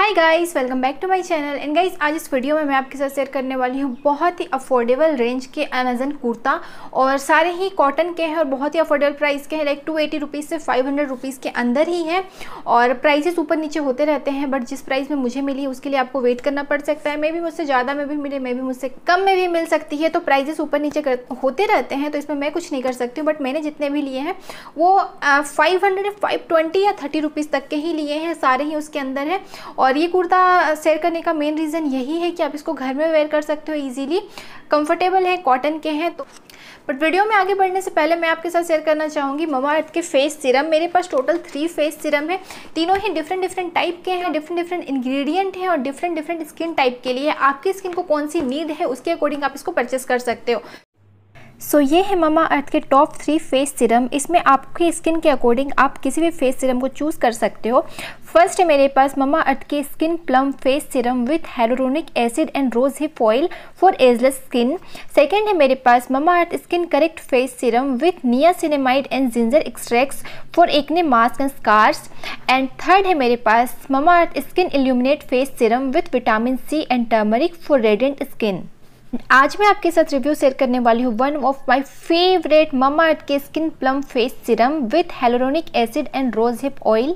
Hi guys, welcome back to my channel. And guys, आज इस video में मैं आपके साथ शेयर करने वाली हूँ बहुत ही अफोर्डेबल रेंज के अमेजन कुर्ता। और सारे ही कॉटन के हैं और बहुत ही अफोर्डेबल प्राइस के हैं। लाइक 280 रुपीज़ से 500 रुपीज़ के अंदर ही हैं। और प्राइसेस ऊपर नीचे होते रहते हैं, बट जिस प्राइस में मुझे मिली उसके लिए आपको वेट करना पड़ सकता है। मे भी मुझसे ज़्यादा में भी मिले, मे भी मुझसे कम में भी मिल सकती है। तो प्राइजेस ऊपर नीचे होते रहते हैं, तो इसमें मैं कुछ नहीं कर सकती हूँ। बट मैंने जितने भी लिए हैं वो 500, 520 या 30 रुपीज़ तक के ही लिए हैं। सारे ही उसके अंदर हैं। और ये कुर्ता शेयर करने का मेन रीज़न यही है कि आप इसको घर में वेयर कर सकते हो इजीली, कंफर्टेबल है, कॉटन के हैं। तो बट वीडियो में आगे बढ़ने से पहले मैं आपके साथ शेयर करना चाहूँगी ममाअर्थ के फेस सीरम। मेरे पास टोटल 3 फेस सीरम है। तीनों ही डिफरेंट टाइप के हैं, डिफरेंट इंग्रेडिएंट हैं और डिफरेंट स्किन टाइप के लिए। आपकी स्किन को कौन सी नीड है उसके अकॉर्डिंग आप इसको परचेस कर सकते हो। सो ये है ममाअर्थ के टॉप 3 फेस सीरम। इसमें आपकी स्किन के अकॉर्डिंग आप किसी भी फेस सीरम को चूज़ कर सकते हो। फर्स्ट है मेरे पास ममाअर्थ के skin plump face serum with hyaluronic acid and rose hip oil for ageless skin. Second है मेरे पास Mamaearth skin correct face serum with niacinamide and ginger extracts for acne marks and scars. And third है मेरे पास Mamaearth skin illuminate face serum with vitamin C and turmeric for radiant skin. आज मैं आपके साथ रिव्यू शेयर करने वाली हूँ one of my favourite Mamaearth के skin plump face serum with hyaluronic acid and rose hip oil.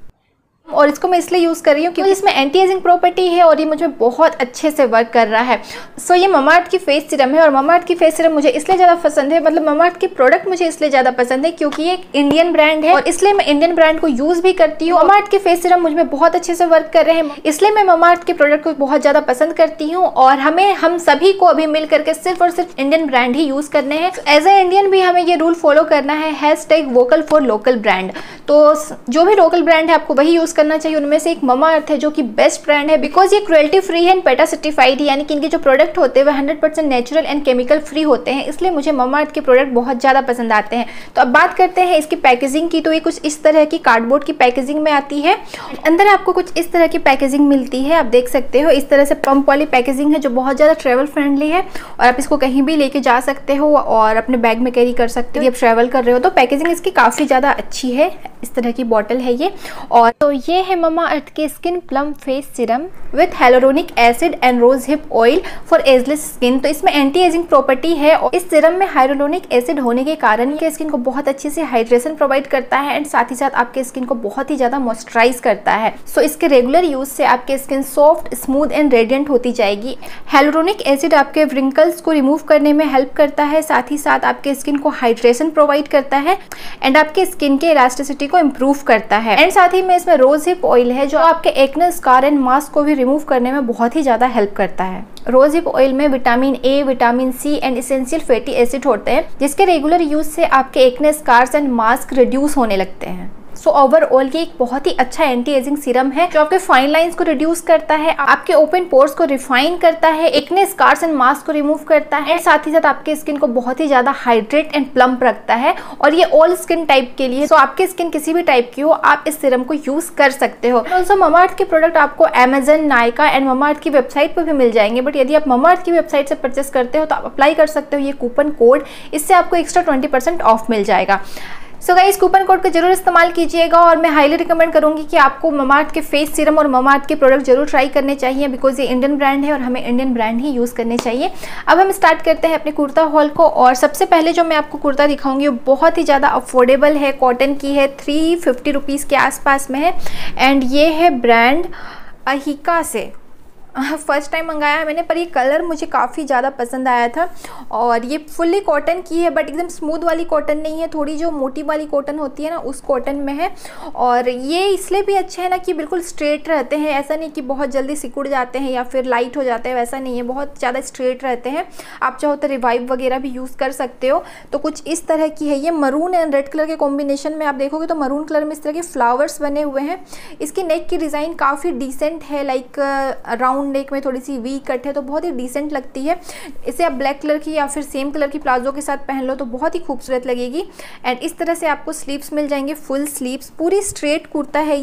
और इसको मैं इसलिए यूज़ कर रही हूँ क्योंकि इसमें एंटी एजिंग प्रॉपर्टी है और ये मुझे बहुत अच्छे से वर्क कर रहा है। सो ये ममाअर्थ की फेस सीरम है और ममाअर्थ की फेस सीरम मुझे इसलिए ज़्यादा पसंद है, मतलब ममाअर्थ की प्रोडक्ट मुझे इसलिए ज़्यादा पसंद है क्योंकि ये एक इंडियन ब्रांड है और इसलिए मैं इंडियन ब्रांड को यूज़ भी करती हूँ। ममाअर्थ के फेस सीरम मुझ में बहुत अच्छे से वर्क कर रहे हैं, इसलिए मैं ममाअर्थ के प्रोडक्ट को बहुत ज़्यादा पसंद करती हूँ। और हम सभी को अभी मिल करके सिर्फ और सिर्फ इंडियन ब्रांड ही यूज़ करने हैं। एज ए इंडियन भी हमें ये रूल फॉलो करना है, #वोकल फॉर लोकल ब्रांड। तो जो भी लोकल ब्रांड है आपको वही यूज़ करना चाहिए। उनमें से ममाअर्थ है जो कि बेस्ट ब्रांड है बिकॉज ये क्रुएल्टी फ्री है एंड पेटा सर्टिफाइड है, यानी कि इनके जो प्रोडक्ट होते हैं वो 100% नेचुरल एंड केमिकल फ्री होते हैं। इसलिए मुझे ममाअर्थ के प्रोडक्ट बहुत ज़्यादा पसंद आते हैं। तो अब बात करते हैं इसकी पैकेजिंग की। तो ये कुछ इस तरह की कार्डबोर्ड की पैकेजिंग में आती है। अंदर आपको कुछ इस तरह की पैकेजिंग मिलती है, आप देख सकते हो। इस तरह से पंप वाली पैकेजिंग है जो बहुत ज़्यादा ट्रेवल फ्रेंडली है और आप इसको कहीं भी लेके जा सकते हो और अपने बैग में कैरी कर सकते हो। यदि आप ट्रैवल कर रहे हो तो पैकेजिंग इसकी काफ़ी ज़्यादा अच्छी है। इस तरह की बॉटल है ये। और तो ये है ममाअर्थ के skin plump face serum with hyaluronic acid and rose hip oil for ageless skin. तो इसमें एंटी एजिंग प्रॉपर्टी है और इस सीरम में hyaluronic एसिड होने के कारण ये स्किन को बहुत अच्छे से हाइड्रेशन प्रोवाइड करता है एंड साथ ही साथ आपके स्किन को बहुत ही ज़्यादा मॉइस्चराइज करता है। सो इसके रेगुलर यूज से आपके skin soft, smooth and radiant होती जाएगी। hyaluronic एसिड आपके व्रिंकल्स को रिमूव करने में हेल्प करता है, साथ ही साथ आपके स्किन को हाइड्रेशन प्रोवाइड करता है एंड आपके स्किन के इलास्टिसिटी को इम्प्रूव करता है। एंड साथ ही में इसमें रोज हिप ऑयल है जो आपके एक्ने, स्कार एंड मास्क को भी रिमूव करने में बहुत ही ज़्यादा हेल्प करता है। रोज हिप ऑयल में vitamin A, vitamin C and essential fatty acid होते हैं जिसके रेगुलर यूज से आपके acne, scars and marks reduce होने लगते हैं। सो ओवरऑल ये एक बहुत ही अच्छा एंटी एजिंग सीरम है जो आपके फाइन लाइंस को रिड्यूस करता है, आपके ओपन पोर्स को रिफाइन करता है, एक्ने, स्कार्स एंड मास्क को रिमूव करता है, साथ ही साथ आपके स्किन को बहुत ही ज्यादा हाइड्रेट एंड प्लम्प रखता है। और ये ऑल स्किन टाइप के लिए, सो आपकी स्किन किसी भी टाइप की हो आप इस सीरम को यूज कर सकते हो। ऑल्सो ममाअर्थ के प्रोडक्ट आपको अमेजन, नायका एंड ममाअर्थ की वेबसाइट पर भी मिल जाएंगे। बट यदि आप ममाअर्थ की वेबसाइट से परचेस करते हो तो आप अप्लाई कर सकते हो ये कूपन कोड, इससे आपको एक्स्ट्रा 20% ऑफ मिल जाएगा। सो गाइस, कूपन कोड का जरूर इस्तेमाल कीजिएगा और मैं हाईली रिकमेंड करूंगी कि आपको ममाअर्थ के फेस सीरम और ममाअर्थ के प्रोडक्ट जरूर ट्राई करने चाहिए बिकॉज ये इंडियन ब्रांड है और हमें इंडियन ब्रांड ही यूज़ करने चाहिए। अब हम स्टार्ट करते हैं अपने कुर्ता हॉल को। और सबसे पहले जो मैं आपको कुर्ता दिखाऊंगी वो बहुत ही ज़्यादा अफोर्डेबल है, कॉटन की है, 350 रुपीज़ के आसपास में है। एंड ये है ब्रांड अहिका से। फर्स्ट टाइम मंगाया है मैंने, पर ये कलर मुझे काफ़ी ज़्यादा पसंद आया था। और ये फुल्ली कॉटन की है बट एकदम स्मूथ वाली कॉटन नहीं है, थोड़ी जो मोटी वाली कॉटन होती है ना उस कॉटन में है। और ये इसलिए भी अच्छे है ना कि बिल्कुल स्ट्रेट रहते हैं, ऐसा नहीं कि बहुत जल्दी सिकुड़ जाते हैं या फिर लाइट हो जाते हैं, वैसा नहीं है, बहुत ज़्यादा स्ट्रेट रहते हैं। आप चाहो तो रिवाइव वगैरह भी यूज़ कर सकते हो। तो कुछ इस तरह की है ये, मरून एंड रेड कलर के कॉम्बिनेशन में आप देखोगे तो मरून कलर में इस तरह के फ्लावर्स बने हुए हैं। इसकी नेक की डिज़ाइन काफ़ी डिसेंट है, लाइक राउंड नेक में थोड़ी सी वी कट है तो बहुत ही डिसेंट लगती है। इसे आप ब्लैक कलर की या फिर सेम कलर की प्लाजो के साथ पहन लो तो बहुत ही खूबसूरत लगेगी। एंड इस तरह से आपको स्लीव्स मिल जाएंगे, फुल स्लीव्स। पूरी स्ट्रेट कुर्ता है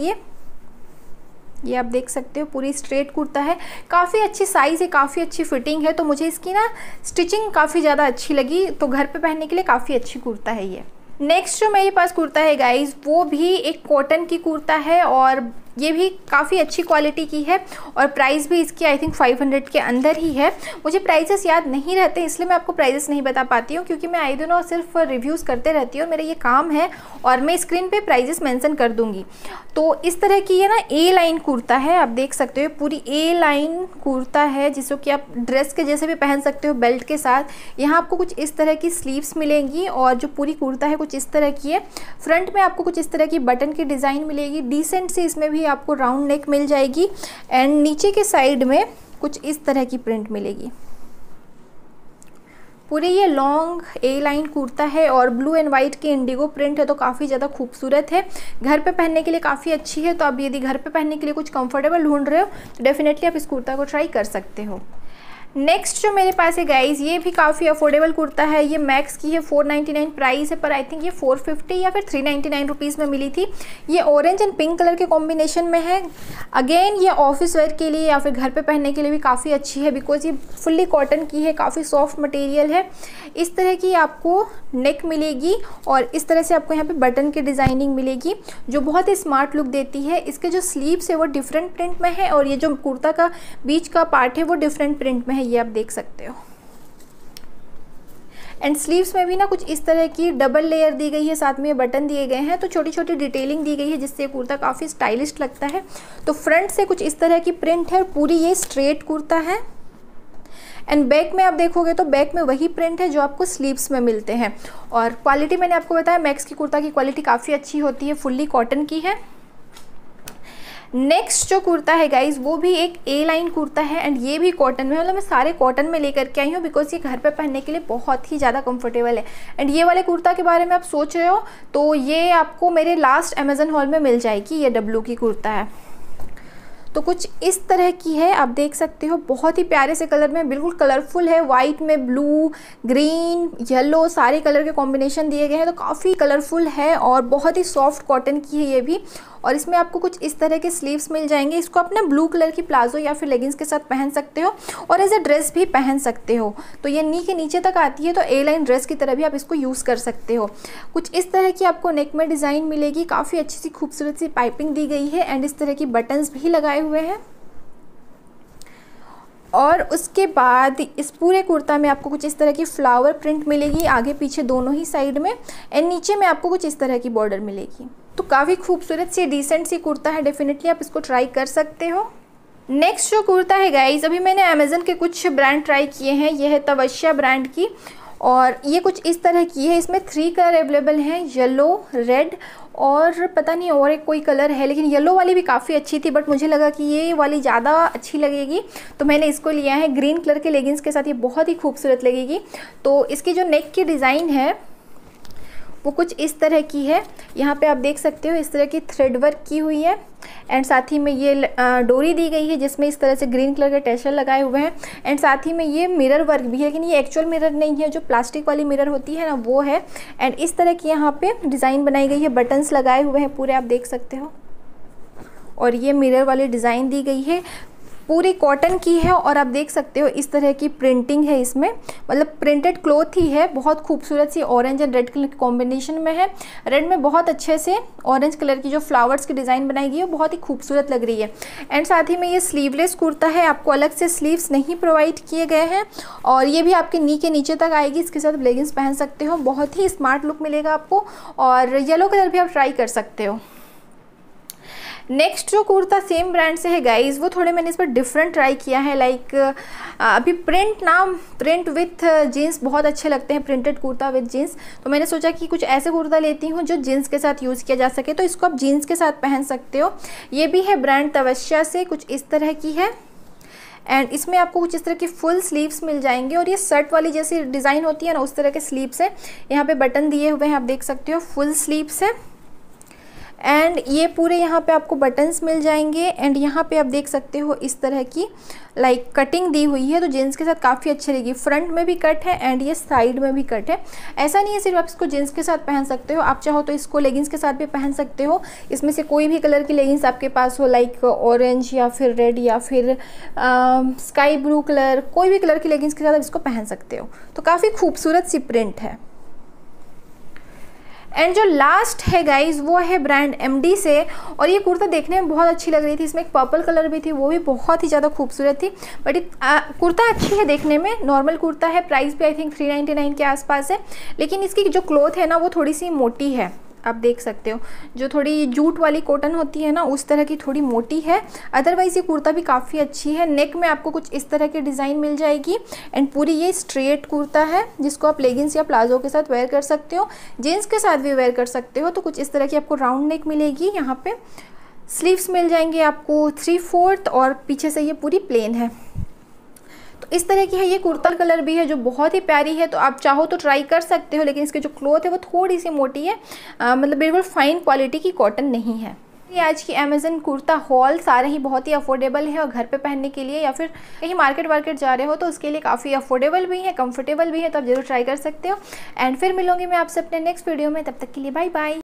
ये आप देख सकते हो, पूरी स्ट्रेट कुर्ता है, काफ़ी अच्छी साइज़ है, काफ़ी अच्छी फिटिंग है। तो मुझे इसकी ना स्टिचिंग काफ़ी ज़्यादा अच्छी लगी, तो घर पे पहनने के लिए काफ़ी अच्छी कुर्ता है ये। नेक्स्ट जो मेरे पास कुर्ता है गाइज वो भी एक कॉटन की कुर्ता है और ये भी काफ़ी अच्छी क्वालिटी की है और प्राइस भी इसकी आई थिंक 500 के अंदर ही है। मुझे प्राइसेस याद नहीं रहते इसलिए मैं आपको प्राइसेस नहीं बता पाती हूँ, क्योंकि मैं आई दिनों सिर्फ रिव्यूज़ करते रहती हूँ और मेरा ये काम है, और मैं स्क्रीन पे प्राइसेस मेंशन कर दूँगी। तो इस तरह की ये ना ए लाइन कुर्ता है, आप देख सकते हो पूरी ए लाइन कुर्ता है, जिसको कि आप ड्रेस के जैसे भी पहन सकते हो बेल्ट के साथ। यहाँ आपको कुछ इस तरह की स्लीव्स मिलेंगी और जो पूरी कुर्ता है कुछ इस तरह की है। फ्रंट में आपको कुछ इस तरह की बटन की डिज़ाइन मिलेगी, डिसेंट सी इसमें भी आपको राउंड नेक मिल जाएगी, एंड नीचे के साइड में कुछ इस तरह की प्रिंट मिलेगी। पूरे ये लॉन्ग ए लाइन कुर्ता है और ब्लू एंड वाइट की इंडिगो प्रिंट है, तो काफ़ी ज़्यादा खूबसूरत है। घर पे पहनने के लिए काफ़ी अच्छी है, तो आप यदि घर पे पहनने के लिए कुछ कंफर्टेबल ढूंढ रहे हो तो डेफिनेटली आप इस कुर्ता को ट्राई कर सकते हो। नेक्स्ट जो मेरे पास है गाइज़, ये भी काफ़ी अफोर्डेबल कुर्ता है। ये मैक्स की है, 499 प्राइस है, पर आई थिंक ये 450 या फिर 399 रुपीज़ में मिली थी। ये ऑरेंज एंड पिंक कलर के कॉम्बिनेशन में है। अगेन ये ऑफिस वेयर के लिए या फिर घर पे पहनने के लिए भी काफ़ी अच्छी है, बिकॉज ये फुल्ली कॉटन की है, काफ़ी सॉफ्ट मटेरियल है। इस तरह की आपको नेक मिलेगी और इस तरह से आपको यहाँ पे बटन की डिज़ाइनिंग मिलेगी, जो बहुत ही स्मार्ट लुक देती है। इसके जो स्लीव्स है वो डिफरेंट प्रिंट में है और ये जो कुर्ता का बीच का पार्ट है वो डिफरेंट प्रिंट में है, ये आप देख सकते हो। एंड स्लीव्स में भी ना कुछ इस तरह की डबल लेयर दी गई है, साथ में ये बटन दिए गए हैं, तो छोटी छोटी डिटेलिंग दी गई है जिससे ये कुर्ता काफ़ी स्टाइलिश लगता है। तो फ्रंट से कुछ इस तरह की प्रिंट है और पूरी ये स्ट्रेट कुर्ता है। एंड बैक में आप देखोगे तो बैक में वही प्रिंट है जो आपको स्लीव्स में मिलते हैं। और क्वालिटी मैंने आपको बताया, मैक्स की कुर्ता की क्वालिटी काफ़ी अच्छी होती है, फुल्ली कॉटन की है। नेक्स्ट जो कुर्ता है गाइज वो भी एक ए लाइन कुर्ता है एंड ये भी कॉटन में, मतलब मैं सारे कॉटन में लेकर के आई हूँ बिकॉज ये घर पे पहनने के लिए बहुत ही ज़्यादा कंफर्टेबल है। एंड ये वाले कुर्ता के बारे में आप सोच रहे हो तो ये आपको मेरे लास्ट अमेजन हॉल में मिल जाएगी। ये डब्लू की कुर्ता है, तो कुछ इस तरह की है, आप देख सकते हो। बहुत ही प्यारे से कलर में, बिल्कुल कलरफुल है, वाइट में ब्लू, ग्रीन, येलो सारे कलर के कॉम्बिनेशन दिए गए हैं, तो काफ़ी कलरफुल है और बहुत ही सॉफ्ट कॉटन की है ये भी। और इसमें आपको कुछ इस तरह के स्लीव्स मिल जाएंगे। इसको अपने ब्लू कलर की प्लाजो या फिर लेगिंग्स के साथ पहन सकते हो और एज ए ड्रेस भी पहन सकते हो। तो ये नी के नीचे तक आती है, तो ए लाइन ड्रेस की तरह भी आप इसको यूज़ कर सकते हो। कुछ इस तरह की आपको नेक में डिज़ाइन मिलेगी, काफ़ी अच्छी सी खूबसूरत सी पाइपिंग दी गई है एंड इस तरह की बटन्स भी लगाए हुए हैं। और उसके बाद इस पूरे कुर्ता में आपको कुछ इस तरह की फ्लावर प्रिंट मिलेगी आगे पीछे दोनों ही साइड में, एंड नीचे में आपको कुछ इस तरह की बॉर्डर मिलेगी। तो काफ़ी खूबसूरत सी डिसेंट सी कुर्ता है, डेफिनेटली आप इसको ट्राई कर सकते हो। नेक्स्ट जो कुर्ता है गाइज, अभी मैंने अमेजन के कुछ ब्रांड ट्राई किए हैं। ये है तवश्या ब्रांड की और ये कुछ इस तरह की है। इसमें 3 कलर अवेलेबल हैं, येलो, रेड और पता नहीं और एक कोई कलर है, लेकिन येलो वाली भी काफ़ी अच्छी थी बट मुझे लगा कि ये वाली ज़्यादा अच्छी लगेगी तो मैंने इसको लिया है। ग्रीन कलर के लेगिंग्स के साथ ये बहुत ही खूबसूरत लगेगी। तो इसकी जो नेक की डिज़ाइन है वो कुछ इस तरह की है। यहाँ पे आप देख सकते हो इस तरह की थ्रेड वर्क की हुई है एंड साथ ही में ये डोरी दी गई है जिसमें इस तरह से ग्रीन कलर के टैसल लगाए हुए हैं एंड साथ ही में ये मिरर वर्क भी है, लेकिन ये एक्चुअल मिरर नहीं है, जो प्लास्टिक वाली मिरर होती है ना वो है। एंड इस तरह की यहाँ पे डिज़ाइन बनाई गई है, बटन्स लगाए हुए हैं पूरे, आप देख सकते हो। और ये मिरर वाली डिज़ाइन दी गई है, पूरी कॉटन की है और आप देख सकते हो इस तरह की प्रिंटिंग है इसमें, मतलब प्रिंटेड क्लॉथ ही है। बहुत खूबसूरत सी ऑरेंज एंड रेड कलर के कॉम्बिनेशन में है। रेड में बहुत अच्छे से ऑरेंज कलर की जो फ्लावर्स की डिज़ाइन बनाई गई है बहुत ही खूबसूरत लग रही है। एंड साथ ही में ये स्लीवलेस कुर्ता है, आपको अलग से स्लीव्स नहीं प्रोवाइड किए गए हैं और ये भी आपके नी के नीचे तक आएगी। इसके साथ लेगिंग्स पहन सकते हो, बहुत ही स्मार्ट लुक मिलेगा आपको। और येलो कलर भी आप ट्राई कर सकते हो। नेक्स्ट जो कुर्ता सेम ब्रांड से है गाइज, वो थोड़े मैंने इस पर डिफरेंट ट्राई किया है। लाइक अभी प्रिंट विथ जीन्स बहुत अच्छे लगते हैं, प्रिंटेड कुर्ता विथ जीन्स, तो मैंने सोचा कि कुछ ऐसे कुर्ता लेती हूँ जो जीन्स के साथ यूज़ किया जा सके, तो इसको आप जीन्स के साथ पहन सकते हो। ये भी है ब्रांड तवश्या से, कुछ इस तरह की है एंड इसमें आपको कुछ इस तरह की फुल स्लीव्स मिल जाएंगे और ये शर्ट वाली जैसी डिज़ाइन होती है ना उस तरह के स्लीव्स है। यहाँ पे बटन दिए हुए हैं, आप देख सकते हो, फुल स्लीव्स है एंड ये पूरे यहाँ पे आपको बटन्स मिल जाएंगे एंड यहाँ पे आप देख सकते हो इस तरह की लाइक कटिंग दी हुई है, तो जीन्स के साथ काफ़ी अच्छी लगेगी। फ्रंट में भी कट है एंड ये साइड में भी कट है। ऐसा नहीं है सिर्फ आप इसको जीन्स के साथ पहन सकते हो, आप चाहो तो इसको लेगिंग्स के साथ भी पहन सकते हो। इसमें से कोई भी कलर की लेगिंग्स आपके पास हो, लाइक ऑरेंज या फिर रेड या फिर स्काई ब्लू कलर, कोई भी कलर की लेगिंग्स के साथ आप इसको पहन सकते हो। तो काफ़ी खूबसूरत सी प्रिंट है। एंड जो लास्ट है गाइज वो है ब्रांड MD से, और ये कुर्ता देखने में बहुत अच्छी लग रही थी। इसमें एक पर्पल कलर भी थी, वो भी बहुत ही ज़्यादा खूबसूरत थी। बट कुर्ता अच्छी है देखने में, नॉर्मल कुर्ता है। प्राइस भी आई थिंक 399 के आसपास है। लेकिन इसकी जो क्लॉथ है ना वो थोड़ी सी मोटी है, आप देख सकते हो। जो थोड़ी जूट वाली कॉटन होती है ना उस तरह की थोड़ी मोटी है। अदरवाइज़ ये कुर्ता भी काफ़ी अच्छी है। नेक में आपको कुछ इस तरह की डिज़ाइन मिल जाएगी एंड पूरी ये स्ट्रेट कुर्ता है जिसको आप लेगिंग्स या प्लाजो के साथ वेयर कर सकते हो, जीन्स के साथ भी वेयर कर सकते हो। तो कुछ इस तरह की आपको राउंड नेक मिलेगी। यहाँ पे स्लीव्स मिल जाएंगे आपको 3/4 और पीछे से ये पूरी प्लेन है। तो इस तरह की है ये कुर्ता। कलर भी है जो बहुत ही प्यारी है, तो आप चाहो तो ट्राई कर सकते हो। लेकिन इसकी जो क्लॉथ है वो थोड़ी सी मोटी है, मतलब बिल्कुल फाइन क्वालिटी की कॉटन नहीं है। ये आज की अमेज़न कुर्ता हॉल सारे ही बहुत ही अफोर्डेबल है और घर पे पहनने के लिए या फिर कहीं मार्केट जा रहे हो तो उसके लिए काफ़ी अफोर्डेबल भी है, कंफर्टेबल भी है। तो आप जरूर ट्राई कर सकते हो। एंड फिर मिलूंगी मैं आपसे अपने नेक्स्ट वीडियो में। तब तक के लिए बाय बाय।